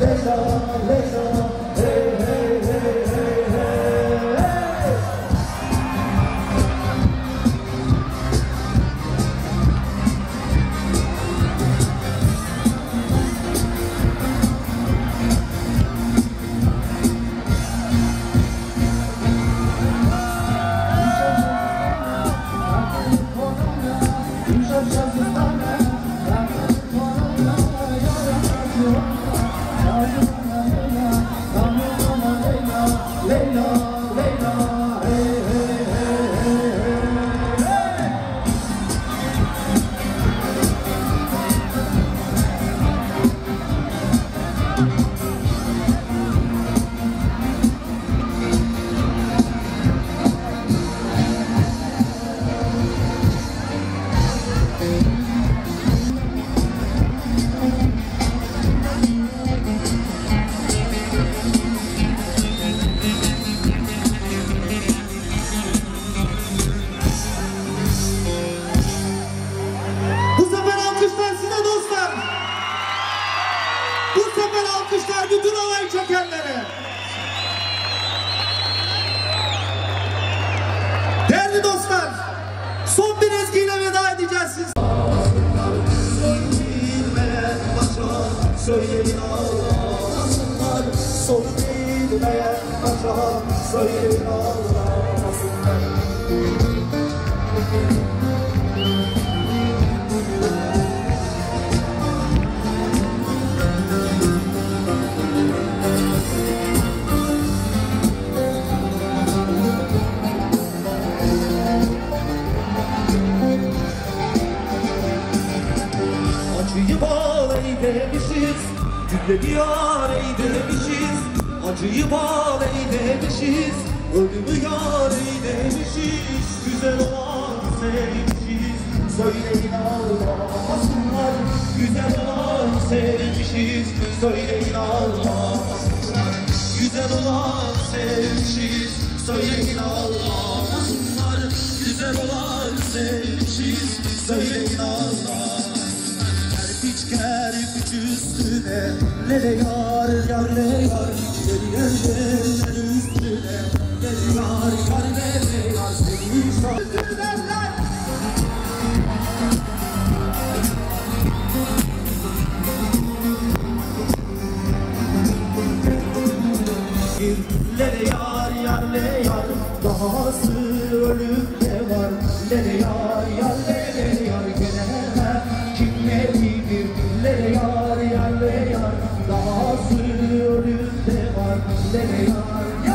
Leyla, Leyla, hey hey hey hey hey. Alkışlar bütün alay çekenlere. Değerli dostlar, son bir ezgiyle veda edeceğiz siz. Söyleyin ağlamasınlar, son bilmeyen başa söyleyin ağlamasınlar. Acıyı bağlay demişiz, cümle yar ey demişiz. Acıyı bağlay demişiz, ölümü yar ey demişiz. Güzel olan sevmişiz, söyleyin ağlamasınlar. Güzel olan sevmişiz, söyleyin ağlamasınlar. Güzel olan sevmişiz, söyleyin ağlamasınlar. Güzel olan sevmişiz, söyleyin ağlamasınlar. Kerpiç üstüne lele yar yar le yar, geliyenler üstüne lele yar yar lele yar, seni şarkılarlar. Lele yar yar le yar, dahası ölümde var. Lele yar yar lele yar, gelemem kim ne bilir. Lele yar yar le yar, dahası ölümde var. Lele yar yar.